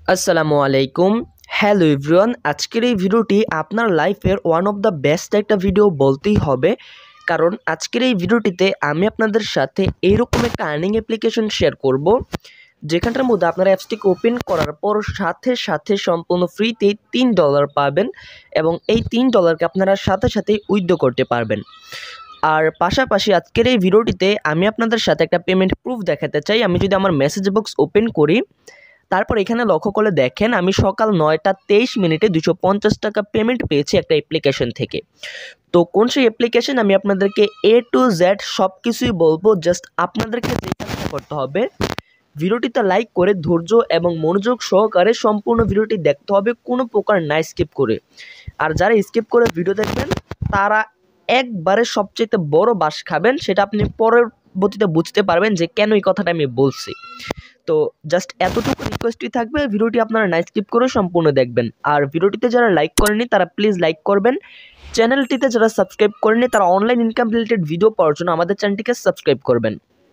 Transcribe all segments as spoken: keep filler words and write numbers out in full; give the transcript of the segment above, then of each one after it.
আসসালামু আলাইকুম। Hello everyone, আজকের এই ভিডিওটি আপনার লাইফের ওয়ান অফ দ্য বেস্ট একটা ভিডিও বলতেই হবে, কারণ আজকের এই ভিডিওটিতে আমি আপনাদের সাথে এইরকম একটা আর্নিং অ্যাপ্লিকেশন শেয়ার করব, যেখানটার মধ্যে আপনারা অ্যাপসটিকে ওপেন করার পর সাথে সাথে সম্পূর্ণ ফ্রিতেই তিন ডলার পাবেন এবং এই তিন ডলারকে আপনারা সাথে সাথেই উইথড্র করতে পারবেন। আর পাশাপাশি আজকের এই ভিডিওটিতে আমি আপনাদের সাথে একটা পেমেন্ট প্রুফ দেখাতে চাই। আমি যদি আমার মেসেজ বক্স ওপেন করি, তারপর এখানে লক্ষ্য করে দেখেন আমি সকাল নয়টা তেইশ মিনিটে দুশো পঞ্চাশ টাকা পেমেন্ট পেয়েছি একটা অ্যাপ্লিকেশন থেকে। তো কোন সেই অ্যাপ্লিকেশন আমি আপনাদেরকে এ টু জেড সব কিছুই বলবো। জাস্ট আপনাদেরকে যে কাজটা করতে হবে, ভিডিওটিতে লাইক করে ধৈর্য এবং মনোযোগ সহকারে সম্পূর্ণ ভিডিওটি দেখতে হবে, কোনো প্রকার না স্কিপ করে। আর যারা স্কিপ করে ভিডিও দেখবেন তারা একবারে সবচেয়ে বড় বাস খাবেন, সেটা আপনি পরবর্তীতে বুঝতে পারবেন যে কেন এই কথাটা আমি বলছি। তো জাস্ট এতটুকু রিকোয়েস্টই থাকবে, ভিডিওটি আপনারা না স্কিপ করে সম্পূর্ণ দেখবেন। আর ভিডিওটিতে যারা লাইক করেনি তারা প্লিজ লাইক করবেন। চ্যানেলটিতে যারা সাবস্ক্রাইব করেনি তারা অনলাইন ইনকাম রিলেটেড ভিডিও পাওয়ার জন্য আমাদের চ্যানেলটিকে সাবস্ক্রাইব করবেন।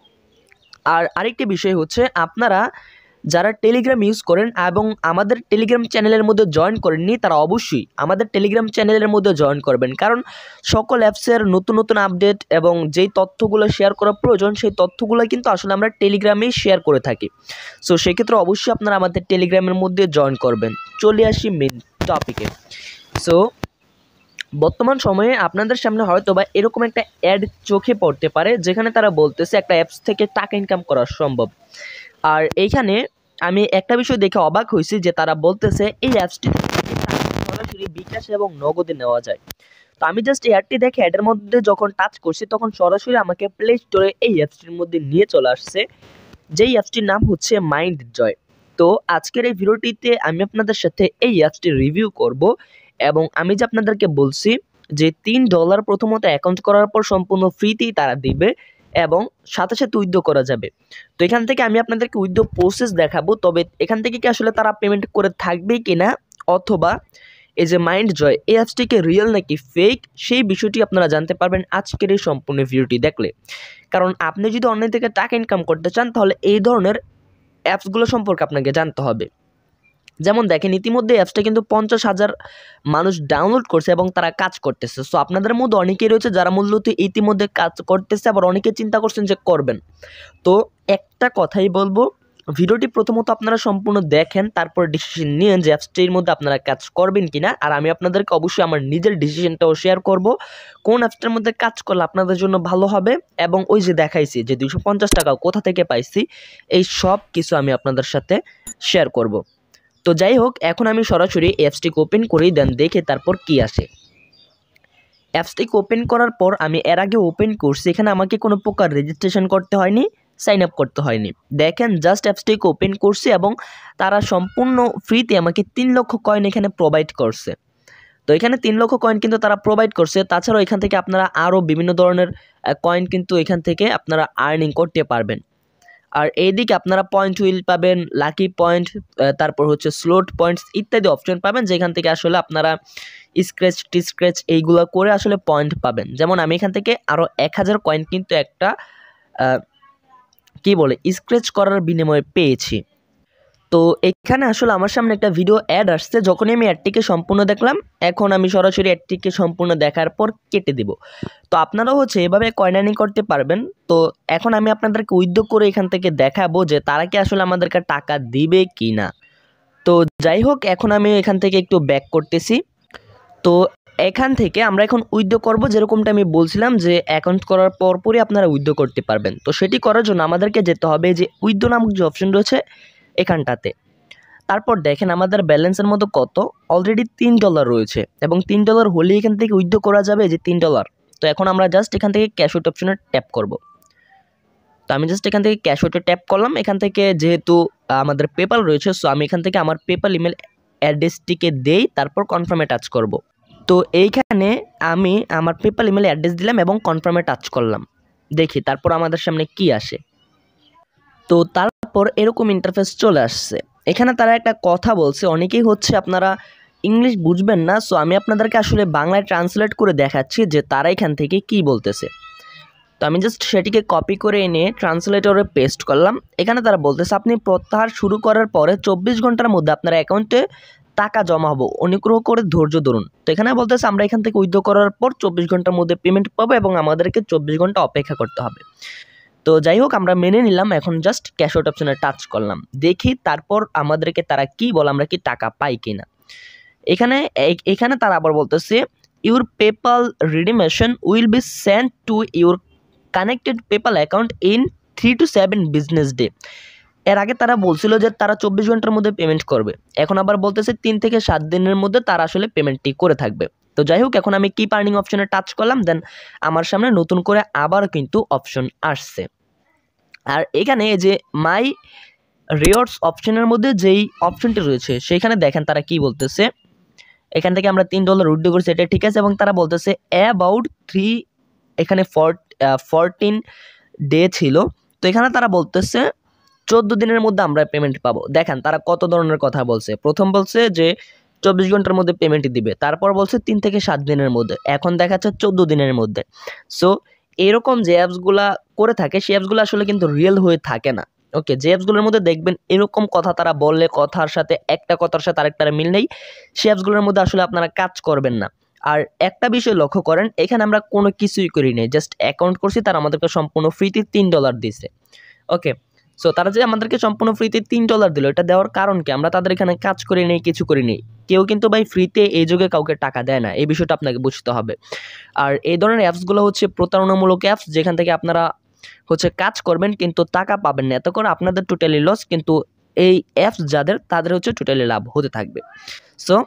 আর আরেকটি বিষয় হচ্ছে, আপনারা যারা টেলিগ্রাম ইউজ করেন এবং আমাদের টেলিগ্রাম চ্যানেলের মধ্যে জয়েন করেননি তারা অবশ্যই আমাদের টেলিগ্রাম চ্যানেলের মধ্যে জয়েন করবেন, কারণ সকল অ্যাপসের নতুন নতুন আপডেট এবং যেই তথ্যগুলো শেয়ার করা প্রয়োজন সেই তথ্যগুলো কিন্তু আসলে আমরা টেলিগ্রামেই শেয়ার করে থাকি। সো সেক্ষেত্রে অবশ্যই আপনারা আমাদের টেলিগ্রামের মধ্যে জয়েন করবেন। চলে আসি মেন টপিকে। সো বর্তমান সময়ে আপনাদের সামনে হয়তো বা এরকম একটা অ্যাড চোখে পড়তে পারে, যেখানে তারা বলতেছে একটা অ্যাপস থেকে টাকা ইনকাম করা সম্ভব। আর এইখানে আমি একটা বিষয় দেখে অবাক হয়েছি যে তারা বলতেছে এই অ্যাপসটি সরাসরি বিকাশ এবং নগদে নেওয়া যায়। তো আমি জাস্ট এই অ্যাডটি দেখে অ্যাডের মধ্যে যখন টাচ করছি তখন সরাসরি আমাকে প্লে স্টোরে এই অ্যাপসটির মধ্যে নিয়ে চলে আসছে, যেই অ্যাপসটির নাম হচ্ছে মাইন্ড জয়। তো আজকের এই ভিডিওটিতে আমি আপনাদের সাথে এই অ্যাপসটি রিভিউ করব এবং আমি যে আপনাদেরকে বলছি যে তিন ডলার প্রথমত অ্যাকাউন্ট করার পর সম্পূর্ণ ফ্রিতেই তারা দিবে এবং সাথে সাথে উইথড্র করা যাবে। তো এখান থেকে আমি আপনাদেরকে উইথড্র প্রসেস দেখাবো, তবে এখান থেকে কি আসলে তারা পেমেন্ট করে থাকবে কিনা, অথবা এই যে মাইন্ড জয় এই অ্যাপসটিকে রিয়েল নাকি ফেক, সেই বিষয়টি আপনারা জানতে পারবেন আজকের এই সম্পূর্ণ ভিডিওটি দেখলে। কারণ আপনি যদি অনলাইন থেকে টাকা ইনকাম করতে চান তাহলে এই ধরনের অ্যাপসগুলো সম্পর্কে আপনাকে জানতে হবে। যেমন দেখেন, ইতিমধ্যে অ্যাপসটা কিন্তু পঞ্চাশ হাজার মানুষ ডাউনলোড করছে এবং তারা কাজ করতেছে। সো আপনাদের মধ্যে অনেকেই রয়েছে যারা মূলত ইতিমধ্যে কাজ করতেছে, আবার অনেকে চিন্তা করছেন যে করবেন। তো একটা কথাই বলবো, ভিডিওটি প্রথমত আপনারা সম্পূর্ণ দেখেন, তারপর ডিসিশন নিন যে অ্যাপসটির মধ্যে আপনারা কাজ করবেন কিনা। আর আমি আপনাদেরকে অবশ্যই আমার নিজের ডিসিশনটাও শেয়ার করব, কোন অ্যাপসটার মধ্যে কাজ করলে আপনাদের জন্য ভালো হবে এবং ওই যে দেখাইছি যে দুইশো পঞ্চাশ টাকা কোথা থেকে পাইছি, এই সব কিছু আমি আপনাদের সাথে শেয়ার করব। তো যাই হোক, এখন আমি সরাসরি অ্যাপসটিকে ওপেন করেই দেন দেখে তারপর কি আসে। অ্যাপসটিকে ওপেন করার পর আমি এর আগে ওপেন করছি, এখানে আমাকে কোনো প্রকার রেজিস্ট্রেশন করতে হয়নি, সাইন আপ করতে হয়নি। দেখেন জাস্ট অ্যাপসটিকে ওপেন করছি এবং তারা সম্পূর্ণ ফ্রিতে আমাকে তিন লক্ষ কয়েন এখানে প্রোভাইড করছে। তো এখানে তিন লক্ষ কয়েন কিন্তু তারা প্রোভাইড করছে। তাছাড়াও এখান থেকে আপনারা আরও বিভিন্ন ধরনের কয়েন কিন্তু এখান থেকে আপনারা আর্নিং করতে পারবেন। আর এইদিকে আপনারা পয়েন্ট হুইল পাবেন, লাকি পয়েন্ট, তারপর হচ্ছে স্লোট পয়েন্টস ইত্যাদি অপশন পাবেন, যেখান থেকে আসলে আপনারা স্ক্র্যাচ টিস্ক্র্যাচ এইগুলো করে আসলে পয়েন্ট পাবেন। যেমন আমি এখান থেকে আরও এক হাজার কয়েন কিন্তু একটা কি বলে স্ক্র্যাচ করার বিনিময়ে পেয়েছি। তো এখানে আসলে আমার সামনে একটা ভিডিও অ্যাড আসছে, যখনই আমি অ্যাডটিকে সম্পূর্ণ দেখলাম, এখন আমি সরাসরি অ্যাডটিকে সম্পূর্ণ দেখার পর কেটে দেব। তো আপনারাও হচ্ছে এভাবে কয়েন আর্নিং করতে পারবেন। তো এখন আমি আপনাদেরকে উইথড্র করে এখান থেকে দেখাবো যে তারা কি আসলে আমাদেরকে টাকা দিবে কি না। তো যাই হোক, এখন আমি এখান থেকে একটু ব্যাক করতেছি। তো এখান থেকে আমরা এখন উইথড্র করব, যেরকমটা আমি বলছিলাম যে অ্যাকাউন্ট করার পরপরই আপনারা উইথড্র করতে পারবেন। তো সেটি করার জন্য আমাদেরকে যেতে হবে যে উইথড্র নামক যে অপশন রয়েছে এখানটাতে। তারপর দেখেন আমাদের ব্যালেন্সের মতো কত, অলরেডি তিন ডলার রয়েছে এবং তিন ডলার হলে এখান থেকে উইথড্র করা যাবে যে তিন ডলার। তো এখন আমরা জাস্ট এখান থেকে ক্যাশ আউট অপশনে ট্যাপ করব। তো আমি জাস্ট এখান থেকে ক্যাশ আউটে ট্যাপ করলাম। এখান থেকে যেহেতু আমাদের পেপাল রয়েছে, সো আমি এখান থেকে আমার পেপাল ইমেল অ্যাড্রেসটিকে দেই, তারপর কনফার্মে টাচ করব। তো এইখানে আমি আমার পেপাল ইমেল অ্যাড্রেস দিলাম এবং কনফার্মে টাচ করলাম। দেখি তারপর আমাদের সামনে কি আসে। তো তারপর এরকম ইন্টারফেস চলে আসছে। এখানে তারা একটা কথা বলছে, অনেকেই হচ্ছে আপনারা ইংলিশ বুঝবেন না, সো আমি আপনাদেরকে আসলে বাংলায় ট্রান্সলেট করে দেখাচ্ছি যে তারা এখান থেকে কি বলতেছে। তো আমি জাস্ট সেটিকে কপি করে এনে ট্রান্সলেটরে পেস্ট করলাম। এখানে তারা বলতেছে আপনি প্রত্যাহার শুরু করার পরে চব্বিশ ঘন্টার মধ্যে আপনার অ্যাকাউন্টে টাকা জমা হবো, অনুগ্রহ করে ধৈর্য ধরুন। তো এখানে বলতেছে আমরা এখান থেকে উইথড্র করার পর চব্বিশ ঘন্টার মধ্যে পেমেন্ট পাবো এবং আমাদেরকে চব্বিশ ঘন্টা অপেক্ষা করতে হবে। তো যাই হোক আমরা মেনে নিলাম, এখন জাস্ট ক্যাশ আউট অপশনে টাচ করলাম, দেখি তারপর আমাদেরকে তারা কি বলে, আমরা কি টাকা পাই কিনা। এখানে এখানে তারা আবার বলতেছে your PayPal redemption will be send to your connected PayPal account in three to seven business day. এর আগে তারা বলছিল যে তারা চব্বিশ ঘন্টার মধ্যে পেমেন্ট করবে, এখন আবার বলতেছে তিন থেকে সাত দিনের মধ্যে তারা আসলে পেমেন্টটি করে থাকবে। তো যাই হোক এখন আমি কিপ আর্নিং অপশনে টাচ করলাম, দেন আমার সামনে নতুন করে আবার কিন্তু অপশন আসছে। আর এখানে যে মাই রিওয়ার্ডস অপশনের মধ্যে যেই অপশনটি রয়েছে সেখানে দেখেন তারা কি বলতেছে, এখান থেকে আমরা তিন ডলার উইথড্র করছি, এটা ঠিক আছে, এবং তারা বলতেছে অ্যাবাউট থ্রি এখানে ফোরটিন ডে ছিল। তো এখানে তারা বলতেছে চোদ্দ দিনের মধ্যে আমরা পেমেন্ট পাবো। দেখেন তারা কত ধরনের কথা বলছে, প্রথম বলছে যে চব্বিশ ঘন্টার মধ্যে পেমেন্ট দিবে, তারপর বলছে তিন থেকে সাত দিনের মধ্যে, এখন দেখাচ্ছে চোদ্দ দিনের মধ্যে। সো এরকম যে অ্যাপসগুলা করে থাকে সেই অ্যাপসগুলো আসলে কিন্তু রিয়েল হয়ে থাকে না। ওকে, যে অ্যাপসগুলোর মধ্যে দেখবেন এরকম কথা তারা বললে কথার সাথে একটা কথার সাথে আরেকটার মিল নেই, সেই অ্যাপসগুলোর মধ্যে আসলে আপনারা কাজ করবেন না। আর একটা বিষয় লক্ষ্য করেন, এখানে আমরা কোনো কিছুই করি নাই, জাস্ট অ্যাকাউন্ট করছি, তারা আমাদেরকে সম্পূর্ণ ফ্রিতে তিন ডলার দিছে। ওকে, সো তারা যে আমাদেরকে সম্পূর্ণ ফ্রিতে তিন ডলার দিল, এটা দেওয়ার কারণ কি? আমরা তাদের এখানে কাজ করি নেই, কিছু করি নেই, কেউ কিন্তু ভাই ফ্রিতে এই যুগে কাউকে টাকা দেয় না, এই বিষয়টা আপনাকে বুঝতে হবে। আর এই ধরনের অ্যাপসগুলো হচ্ছে প্রতারণামূলক অ্যাপস, যেখান থেকে আপনারা হচ্ছে কাজ করবেন কিন্তু টাকা পাবেন না, এত করে আপনাদের টোটালি লস, কিন্তু এই অ্যাপস যাদের তাদের হচ্ছে টোটালি লাভ হতে থাকবে। সো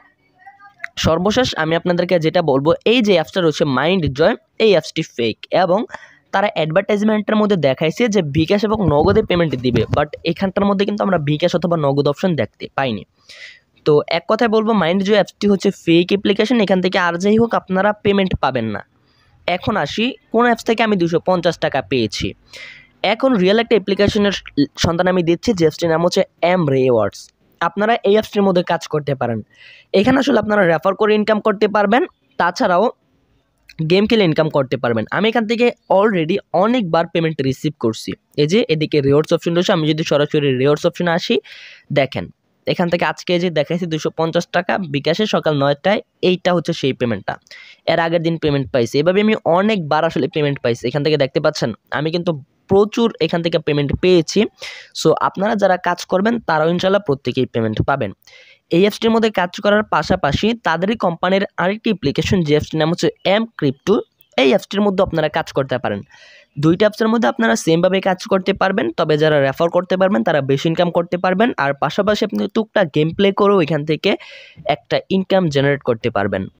সর্বশেষ আমি আপনাদেরকে যেটা বলবো, এই যে অ্যাপসটা রয়েছে মাইন্ড জয়, এই অ্যাপসটি ফেক এবং তারা অ্যাডভার্টাইজমেন্টের মধ্যে দেখাইছে যে বিকাশ এবং নগদে পেমেন্ট দিবে, বাট এখানটার মধ্যে কিন্তু আমরা বিকাশ অথবা নগদ অপশন দেখতে পাইনি। তো এক কথায় বলবো মাইন্ড জয় অ্যাপসটি হচ্ছে ফেক অ্যাপ্লিকেশন, এখান থেকে আর যাই হোক আপনারা পেমেন্ট পাবেন না। এখন আসি কোন অ্যাপস থেকে আমি দুশো পঞ্চাশ টাকা পেয়েছি। এখন রিয়েল একটা অ্যাপ্লিকেশনের সন্ধান আমি দিচ্ছি, যে অ্যাপসটির নাম হচ্ছে এম রিওয়ার্ডস। আপনারা এই অ্যাপসটির মধ্যে কাজ করতে পারেন, এখানে আসলে আপনারা রেফার করে ইনকাম করতে পারবেন, তাছাড়াও গেম খেলে ইনকাম করতে পারবেন। আমি এখান থেকে অলরেডি অনেকবার পেমেন্ট রিসিভ করছি। এই যে এদিকে রিওয়ার্ডস অপশন রয়েছে, আমি যদি সরাসরি রিওয়ার্ডস অপশনে আসি, দেখেন এখান থেকে আজকে যে দেখাইছি দুশো পঞ্চাশ টাকা বিকাশে সকাল নয়টায়, এইটা হচ্ছে সেই পেমেন্টটা। এর আগের দিন পেমেন্ট পাইছি, এভাবে আমি অনেকবার আসলে পেমেন্ট পাইছি। এখান থেকে দেখতে পাচ্ছেন আমি কিন্তু প্রচুর এখান থেকে পেমেন্ট পেয়েছি। সো আপনারা যারা কাজ করবেন তারাও ইনশাল্লাহ প্রত্যেকেই পেমেন্ট পাবেন। এই অ্যাপসটির মধ্যে কাজ করার পাশাপাশি তাদেরই কোম্পানির আরেকটি অ্যাপ্লিকেশন, যে অ্যাপসটির নাম হচ্ছে এম ক্রিপ্টো, এই অ্যাপসটির মধ্যে আপনারা কাজ করতে পারেন। দুইটা অ্যাপসের মধ্যে আপনারা সেমভাবে কাজ করতে পারবেন, তবে যারা রেফার করতে পারবেন তারা বেশি ইনকাম করতে পারবেন, আর পাশাপাশি আপনি টুকটাক গেম প্লে করেও এখান থেকে একটা ইনকাম জেনারেট করতে পারবেন।